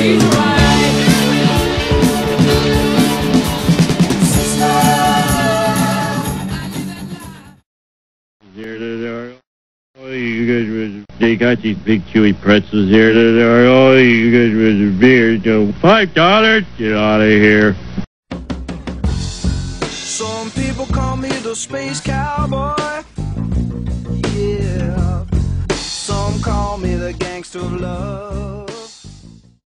she's right. Oh, you guys, they got these big chewy pretzels here. Oh, you guys with beer. $5. Get out of here. Some people call me the space cowboy. Yeah. Some call me the gangster of love.